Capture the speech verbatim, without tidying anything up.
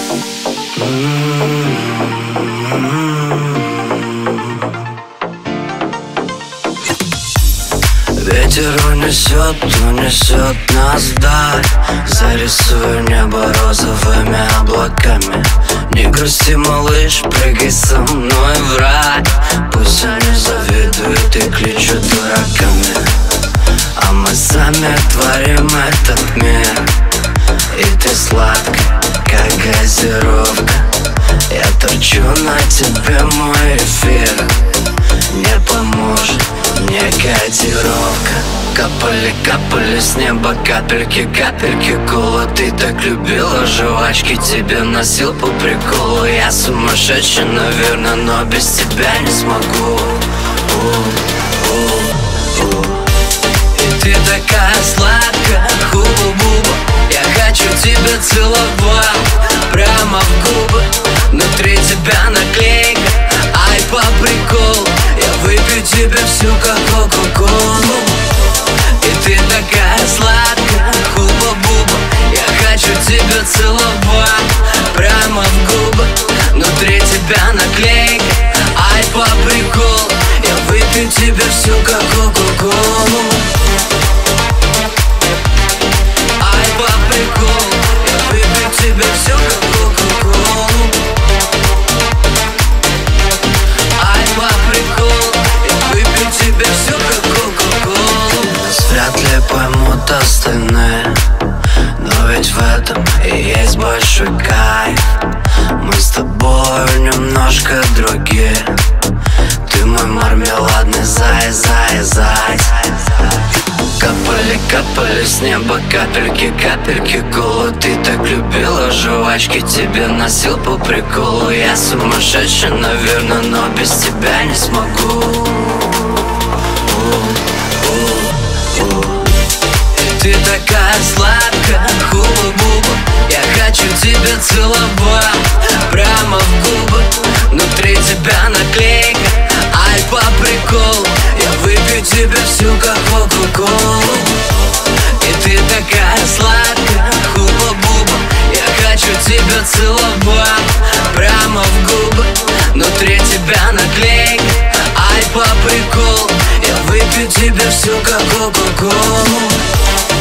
Ветер унесет, унесет нас вдаль. Зарисую небо розовыми облаками. Не грусти, малыш, прыгай со мной в рай. Пусть они завидуют и кличут дураками, а мы сами творим этот мир. И ты сладкая, как газировка. Я торчу на тебе, мой эфир. Не поможет мне котировка. Капали, капали с неба капельки, капельки кола. Ты так любила жвачки, тебе носил по приколу. Я сумасшедший, наверное, но без тебя не смогу. У-у-у. И ты такая сладкая, хуба-буба. Я хочу тебя целовать прямо в губы. Внутри тебя наклейка, ай, по приколу. Я выпью тебе всю, как кока-колу. И ты такая сладкая, хуба-буба. Я хочу тебя целовать прямо в губы. Внутри тебя наклейка, ай, по приколу. Я выпью тебе всю, как кока-колу. Ай, по приколу. Я выпью тебе всю, как кока-колу. Ай, по приколу. Я выпью тебе всю, как кока-колу. Нас вряд ли поймут остальные, но ведь в этом и есть большой кайф. Мы с тобой немножко другие. Ты мой мармеладный зай, зай, зай. Капали, капали с неба капельки, капельки кола. Ты так любила жвачки, тебе носил по приколу. Я сумасшедший, наверное, но без тебя не смогу. Ты такая сладкая, хуба-буба. Я хочу тебя целовать прямо в губы. Внутри тебя наклейка, ай, по приколу. Я выпью тебе всю, как кока-колу. И ты такая сладкая, хуба-буба. Я хочу тебя целовать прямо в губы. Внутри тебя наклейка, ай, по приколу. Я выпью тебе всю, как кока-колу.